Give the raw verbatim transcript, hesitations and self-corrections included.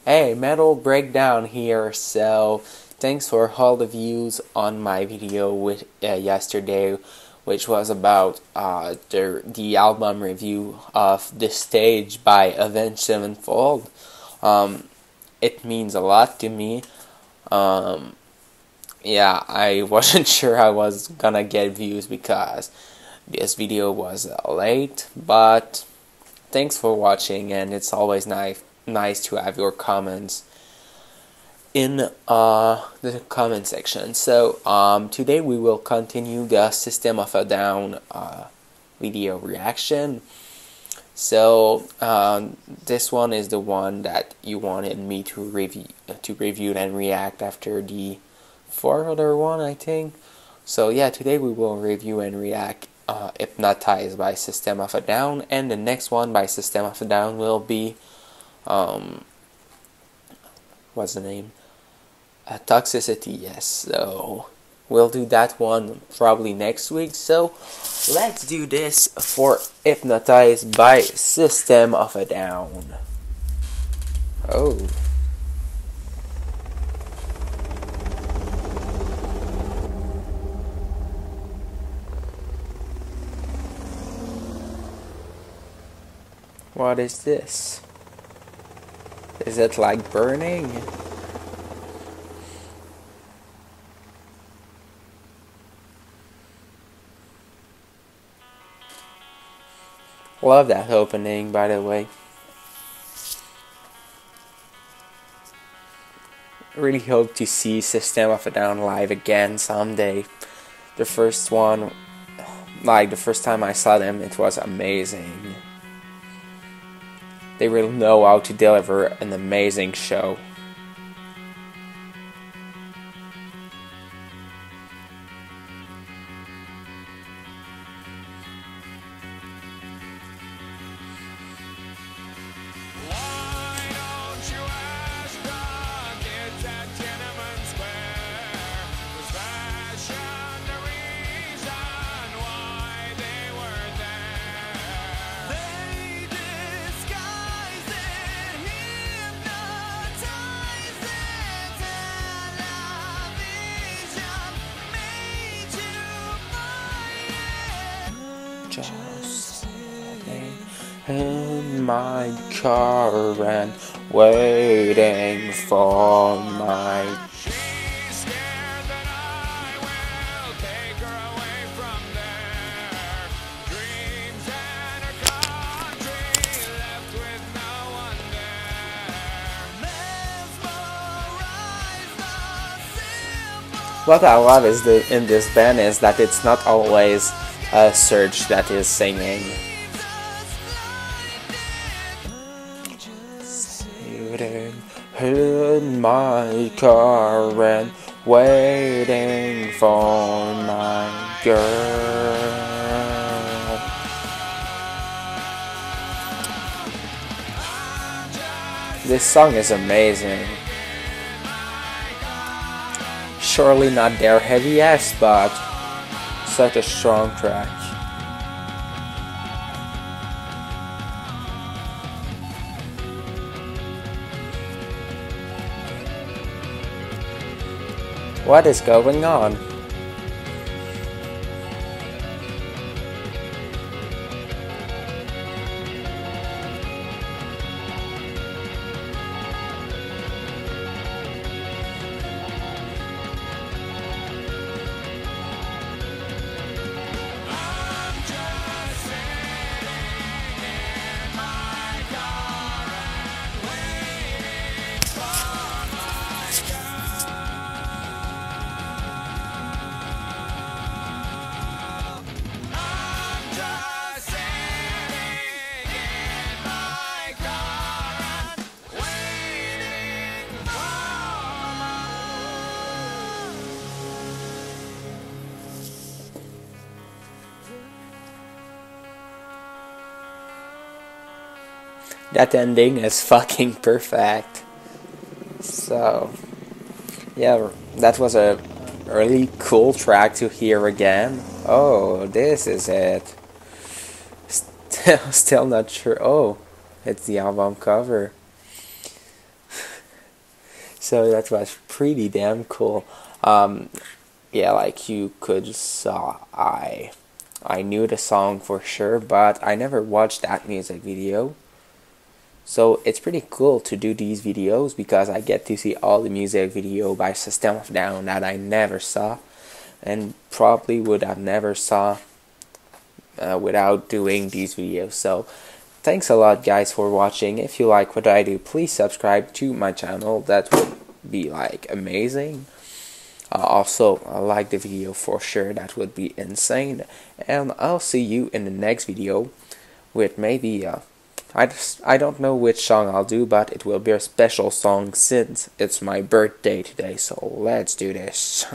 Hey, Metal Breakdown here. So, thanks for all the views on my video with uh, yesterday, which was about uh, the the album review of The Stage by Avenged Sevenfold. Um, it means a lot to me. Um, yeah, I wasn't sure I was gonna get views because this video was uh, late, but thanks for watching, and it's always nice nice to have your comments in uh, the comment section. So um, today we will continue the System of a Down uh, video reaction. So um, this one is the one that you wanted me to review to review and react after the fourth other one, I think. So yeah, today we will review and react uh, Hypnotized by System of a Down, and the next one by System of a Down will be um, what's the name? Uh, Toxicity, yes. So we'll do that one probably next week. So let's do this for Hypnotized by System of a Down. Oh. What is this? Is it like burning? Love that opening, by the way. Really hope to see System of a Down live again someday. The first one, like the first time I saw them, it was amazing. They really know how to deliver an amazing show. Just sitting in my car and waiting for my What I love is the in this band is that it's not always uh, Serge that is singing. Sitting in my car and waiting for my girl. This song is amazing. Surely not their heaviest, but such a strong track. What is going on? That ending is fucking perfect. So, yeah, that was a really cool track to hear again. Oh, this is it. Still, still not sure. Oh, it's the album cover. So that was pretty damn cool. Um, yeah, like you could saw, I I knew the song for sure, but I never watched that music video. So it's pretty cool to do these videos because I get to see all the music video by System of a Down that I never saw, and probably would have never saw uh, without doing these videos. So thanks a lot guys for watching. If you like what I do, please subscribe to my channel. That would be like amazing. Uh, also, uh, like the video for sure. That would be insane. And I'll see you in the next video with maybe uh, I just, I don't know which song I'll do, but it will be a special song since it's my birthday today. So let's do this.